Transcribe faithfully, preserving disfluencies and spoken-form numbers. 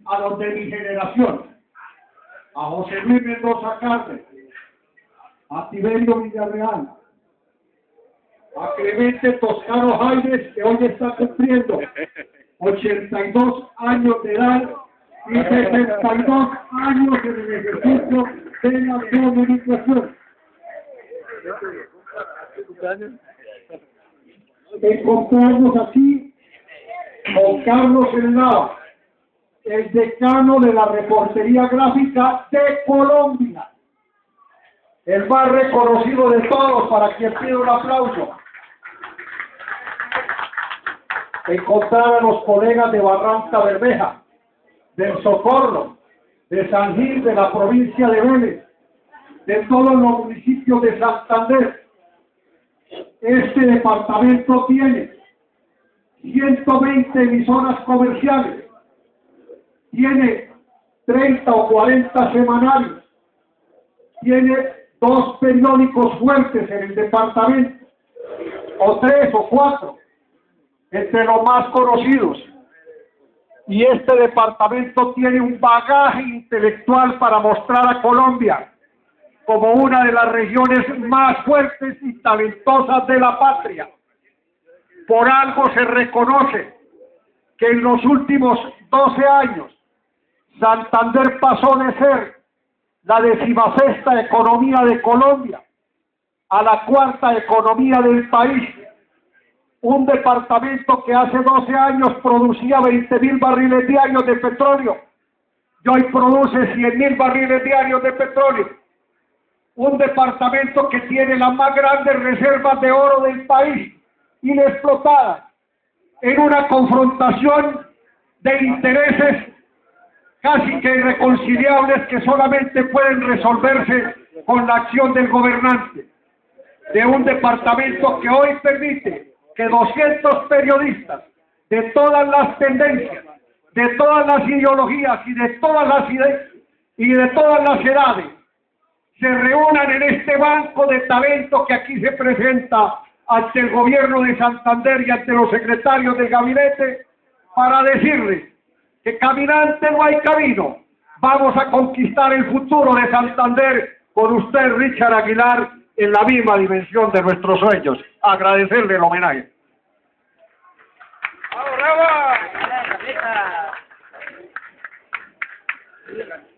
a los de mi generación, a José Luis Mendoza Cárdenas, a Tiberio Villarreal, a Clemente Toscano Jaimes, que hoy está cumpliendo ochenta y dos años de edad y sesenta y dos años en el ejercicio de la comunicación. Encontramos aquí con Carlos Elnao, el decano de la reportería gráfica de Colombia, el más reconocido de todos, para quien pido un aplauso. Encontrar a los colegas de Barranca Bermeja, del Socorro, de San Gil, de la provincia de Vélez, de todos los municipios de Santander. Este departamento tiene ciento veinte emisoras comerciales, tiene treinta o cuarenta semanarios, tiene dos periódicos fuertes en el departamento, o tres o cuatro, entre los más conocidos. Y este departamento tiene un bagaje intelectual para mostrar a Colombia como una de las regiones más fuertes y talentosas de la patria. Por algo se reconoce que en los últimos doce años Santander pasó de ser la decimosexta economía de Colombia a la cuarta economía del país. Un departamento que hace doce años producía veinte mil barriles diarios de petróleo y hoy produce cien mil barriles diarios de petróleo. Un departamento que tiene las más grandes reservas de oro del país inexplotadas, en una confrontación de intereses casi que irreconciliables que solamente pueden resolverse con la acción del gobernante. De un departamento que hoy permite que doscientos periodistas de todas las tendencias, de todas las ideologías y de todas las ideas y de todas las edades se reúnan en este banco de talento que aquí se presenta ante el gobierno de Santander y ante los secretarios del gabinete para decirles que caminante no hay camino. Vamos a conquistar el futuro de Santander con usted, Richard Aguilar, en la misma dimensión de nuestros sueños. Agradecerle el homenaje. ¡Bravo, bravo!